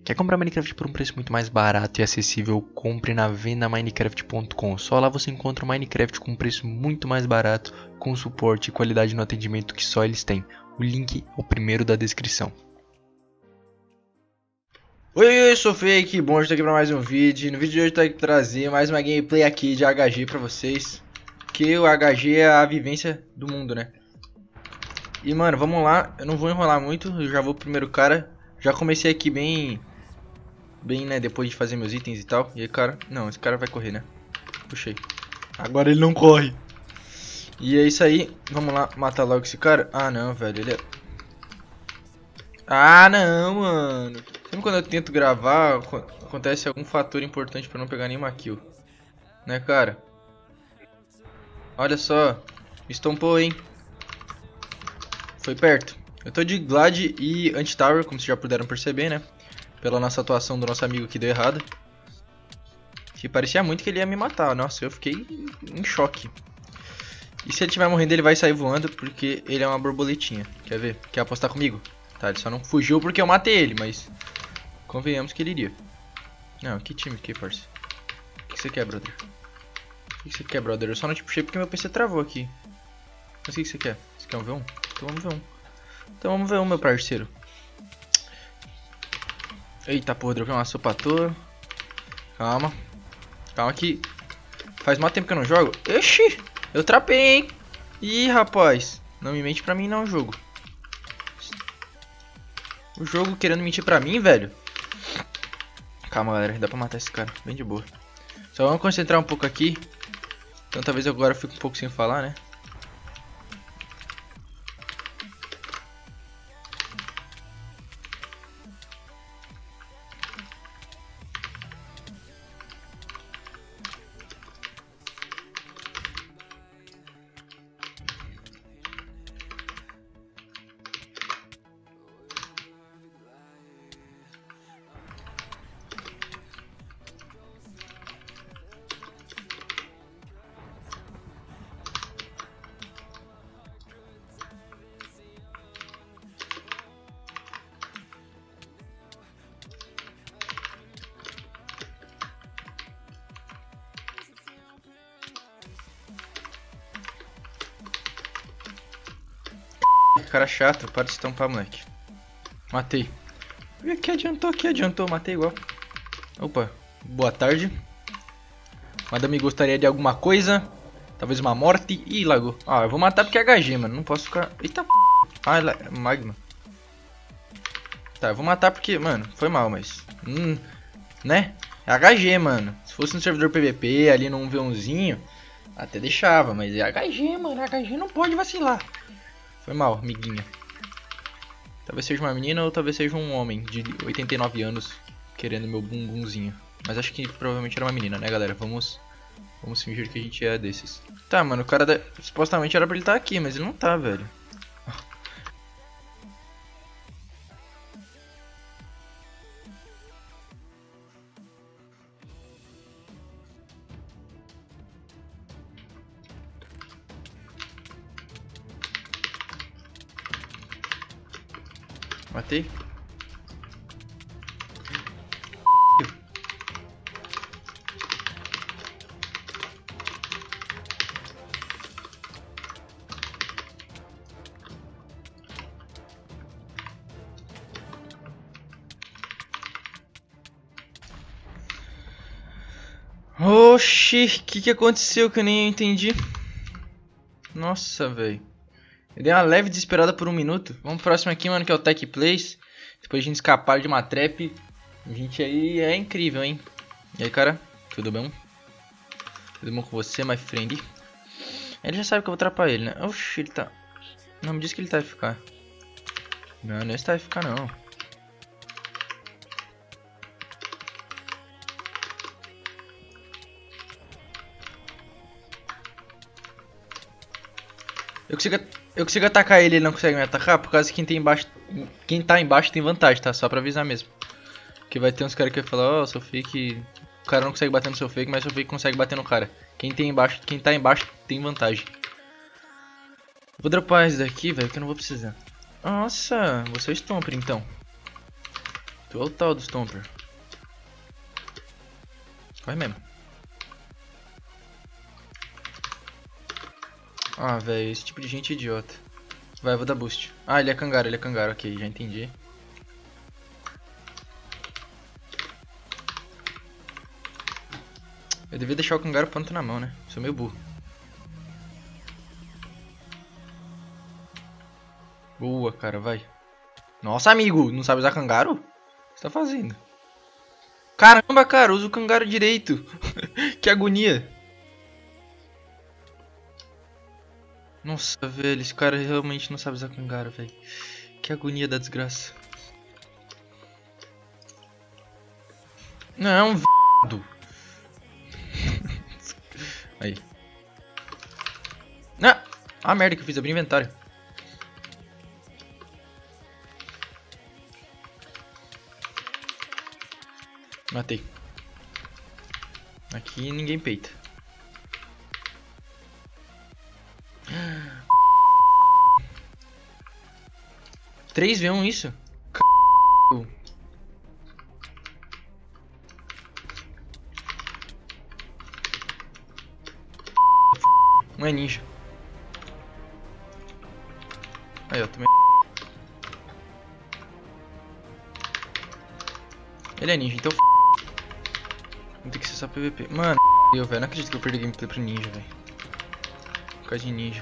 Quer comprar Minecraft por um preço muito mais barato e acessível? Compre na vendaminecraft.com. Só lá você encontra o Minecraft com um preço muito mais barato, com suporte e qualidade no atendimento que só eles têm. O link é o primeiro da descrição. Oi, sou Fake, bom, estou aqui para mais um vídeo. No vídeo de hoje eu estou aqui para trazer mais uma gameplay aqui de HG para vocês. Que o HG é a vivência do mundo, né? E mano, vamos lá, eu não vou enrolar muito, eu já vou pro primeiro cara. Já comecei aqui bem, né, depois de fazer meus itens e tal. E aí, cara, não, esse cara vai correr, né? Puxei. Agora ele não corre. E é isso aí, vamos lá, matar logo esse cara. Ah não, velho, ele é... Ah não, mano. Sempre quando eu tento gravar, acontece algum fator importante pra não pegar nenhuma kill. Né, cara? Olha só, me estompou, hein? Foi perto. Eu tô de Glad e Anti-Tower, como vocês já puderam perceber, né? Pela nossa atuação do nosso amigo que deu errado. Que parecia muito que ele ia me matar. Nossa, eu fiquei em choque. E se ele estiver morrendo, ele vai sair voando, porque ele é uma borboletinha. Quer ver? Quer apostar comigo? Tá, ele só não fugiu porque eu matei ele, mas... convenhamos que ele iria. Não, que time aqui, parça? O que você quer, brother? O que você quer, brother? Eu só não te puxei porque meu PC travou aqui. Mas o que você quer? Você quer um V1? Então vamos ver um. Então vamos ver um, meu parceiro. Eita porra, dropei uma sopa à toa. Calma. Calma que faz mó tempo que eu não jogo. Oxi, eu trapei, hein. Ih, rapaz. Não me mente pra mim não, jogo. O jogo querendo mentir pra mim, velho. Calma, galera, dá pra matar esse cara, bem de boa. Só vamos concentrar um pouco aqui. Então talvez agora eu fique um pouco sem falar, né. Cara chato, para de estampar, moleque. Matei. Que adiantou, matei igual. Opa, boa tarde. Madame gostaria de alguma coisa? Talvez uma morte? Ih, lagou. Ah, eu vou matar porque é HG, mano. Não posso ficar... Eita p... Ah, magma. Tá, eu vou matar porque, mano, foi mal, mas... né? É HG, mano. Se fosse no servidor PVP, ali no 1v1zinho, até deixava, mas é HG, mano. HG não pode vacilar. Foi mal, amiguinha. Talvez seja uma menina ou talvez seja um homem de 89 anos querendo meu bumbumzinho. Mas acho que provavelmente era uma menina, né, galera? Vamos fingir que a gente é desses. Tá, mano, o cara supostamente era pra ele estar aqui, mas ele não tá, velho. Matei. Oxi, que aconteceu que eu nem entendi? Nossa, velho. Eu dei uma leve desesperada por um minuto. Vamos pro próximo aqui, mano, que é o Tech Plays. Depois de a gente escapar de uma trap. A gente aí é incrível, hein? E aí, cara? Tudo bom? Tudo bom com você, my friend? Ele já sabe que eu vou atrapar ele, né? Oxi, ele tá... Não me diz que ele tá FK. Não, não está FK, não. Eu consigo atacar ele, ele não consegue me atacar, por causa que quem tá embaixo tem vantagem, tá? Só pra avisar mesmo. Que vai ter uns caras que vai falar, ó, seu fake... O cara não consegue bater no seu fake, mas seu fake consegue bater no cara. Quem tá embaixo tem vantagem. Vou dropar esse daqui, velho, que eu não vou precisar. Nossa, você é Stomper então. Total do Stomper. Corre mesmo. Ah, velho, esse tipo de gente é idiota. Vai, eu vou dar boost. Ah, ele é Kangaro, ok, já entendi. Eu devia deixar o Kangaro pronto na mão, né? Sou meio burro. Boa, cara, vai. Nossa, amigo, não sabe usar Kangaro? O que você tá fazendo? Caramba, cara, usa o Kangaro direito. Que agonia. Nossa, velho, esse cara realmente não sabe usar Kangaro, velho. Que agonia da desgraça. Não, v***do. Aí. Ah, a merda que eu fiz, abri inventário. Matei. Aqui ninguém peita. Três V1 isso? Não é ninja. Aí, ó, também. Ele é ninja, então não tem que ser só PVP. Mano, eu, velho, não acredito que eu perdi gameplay pro ninja, velho. Por causa de ninja.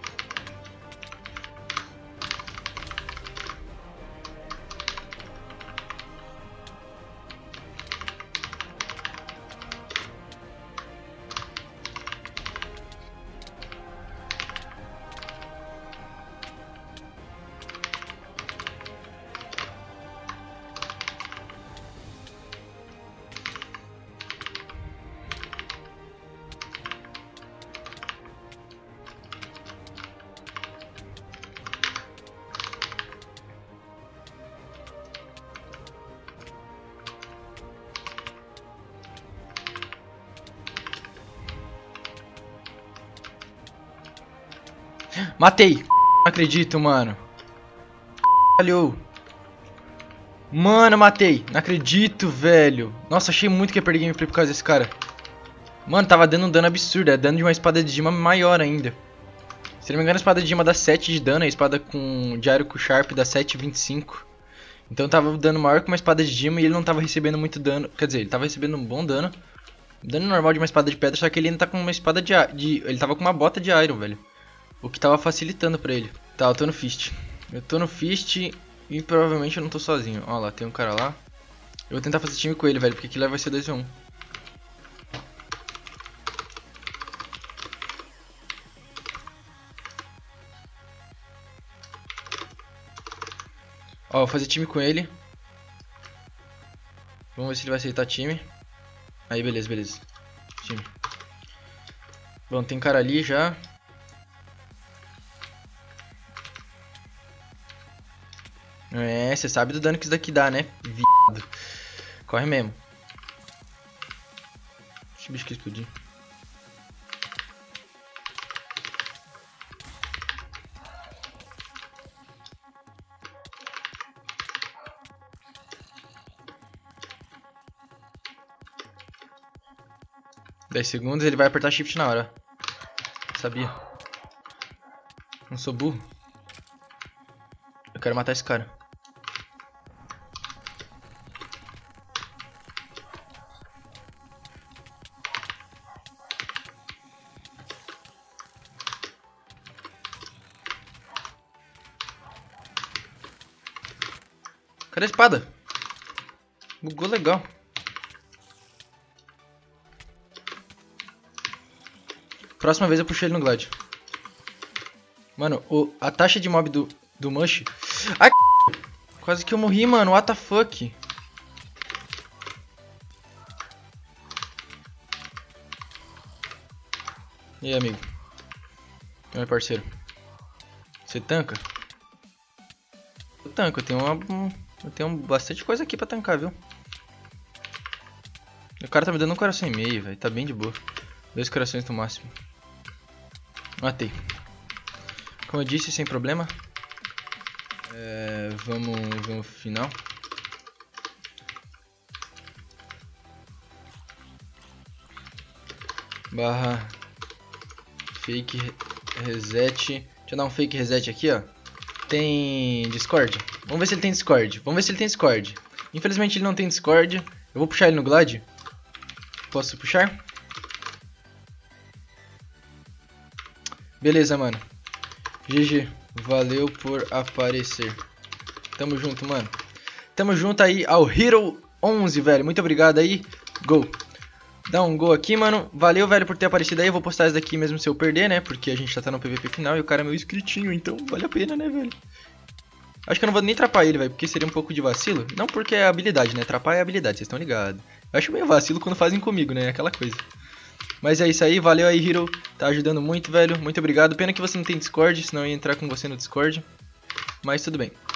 Matei! Não acredito, mano. Falhou. Mano, matei. Não acredito, velho. Nossa, achei muito que ia perder gameplay por causa desse cara. Mano, tava dando um dano absurdo. É dano de uma espada de Dima maior ainda. Se não me engano, a espada de Dima dá 7 de dano. A espada de Aero com Sharp dá 7,25. Então tava dando maior que uma espada de Dima e ele não tava recebendo muito dano. Quer dizer, ele tava recebendo um bom dano. Dano normal de uma espada de pedra, só que ele ainda tá com uma espada de... Ele tava com uma bota de Iron, velho. O que tava facilitando pra ele. Tá, eu tô no Fist. Eu tô no Fist e provavelmente eu não tô sozinho. Ó lá, tem um cara lá. Eu vou tentar fazer time com ele, velho, porque aquilo vai ser 2v1. Ó, vou fazer time com ele. Vamos ver se ele vai aceitar time. Aí, beleza, beleza. Time. Bom, tem cara ali já. É, você sabe do dano que isso daqui dá, né? Viado. Corre mesmo. Esse bicho que explodiu. Dez segundos, ele vai apertar shift na hora. Sabia. Não sou burro. Eu quero matar esse cara. Cadê a espada? Bugou legal. Próxima vez eu puxei ele no Glide. Mano, a taxa de mob do Mush... Ai, quase que eu morri, mano. What the fuck? E aí, amigo? E aí, parceiro? Você tanca? Eu tanco, eu tenho bastante coisa aqui pra tancar, viu? O cara tá me dando um coração e meio, velho. Tá bem de boa. 2 corações no máximo. Matei. Como eu disse, sem problema. Vamos final. barra fake reset. Deixa eu dar um fake reset aqui, ó. Tem Discord? Vamos ver se ele tem Discord. Vamos ver se ele tem Discord. Infelizmente ele não tem Discord. Eu vou puxar ele no Glad. Posso puxar? Beleza, mano. GG. Valeu por aparecer. Tamo junto, mano. Tamo junto aí ao Hero 11, velho. Muito obrigado aí. Gol. Dá um gol aqui, mano. Valeu, velho, por ter aparecido aí. Eu vou postar isso daqui mesmo se eu perder, né? Porque a gente já tá no PVP final e o cara é meu inscritinho. Então vale a pena, né, velho? Acho que eu não vou nem trapar ele, velho. Porque seria um pouco de vacilo. Não porque é habilidade, né? Trapar é habilidade, vocês estão ligados. Eu acho meio vacilo quando fazem comigo, né? Aquela coisa. Mas é isso aí. Valeu aí, Hero. Tá ajudando muito, velho. Muito obrigado. Pena que você não tem Discord, senão eu ia entrar com você no Discord. Mas tudo bem.